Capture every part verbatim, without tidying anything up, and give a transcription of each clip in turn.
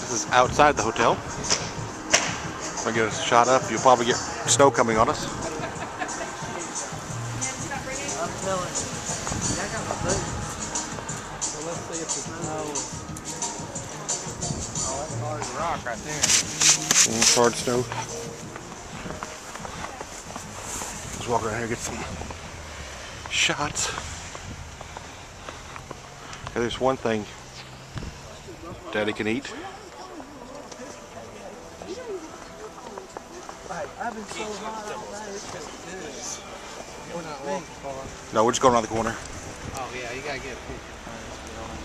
This is outside the hotel. If I get a shot up, you'll probably get snow coming on us. I'm telling you. I got my boots. So let's see if the snow. Oh, that's hard rock right there. Mm, hard snow. Let's walk around here and get some shots. Okay, there's one thing Daddy can eat. I've been so hot all day, it's just good. We're not walking far. No, we're just going around the corner. Oh yeah, you gotta get a picture first.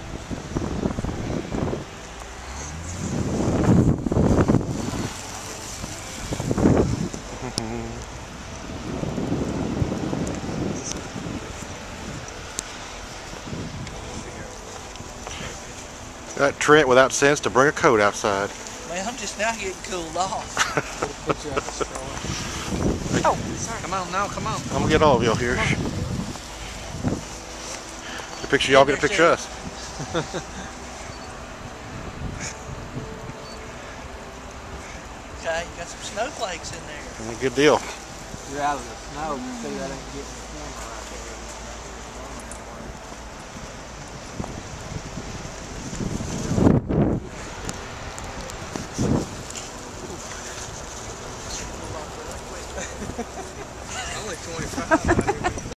Got Trent without sense to bring a coat outside. Man, I'm just now getting cooled off. Oh, sorry. Come on now, come on. I'm gonna get all of y'all here. The picture y'all get a picture of us. Okay, got some snowflakes in there. Good deal. You're out of the snow, you see that ain't getting the camera.